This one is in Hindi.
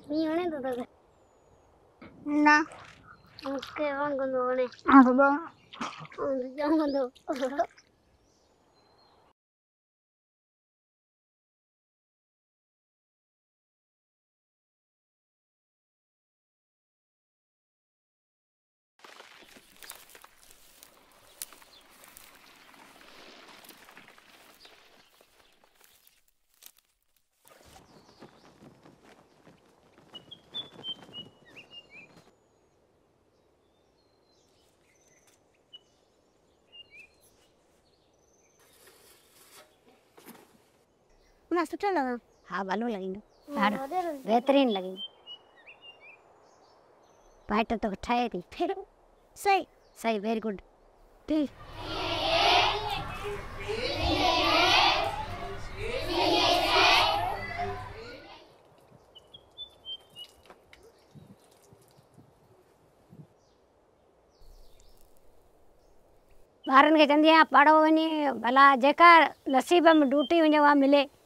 मी वणे तो तो ना ओके वांगो वणे अब जांगो ना सुठो लॻो। हाँ भलो लॻींदो ॾाढो बेहतरीन लॻींदो पाइट तो ठाहे थी फिर सही सही वेरी गुड ठीक ॿारनि खे चवंदी आहियां पढ़ो वञी भला जेका नसीब में ड्यूटी हुजे उहा मिले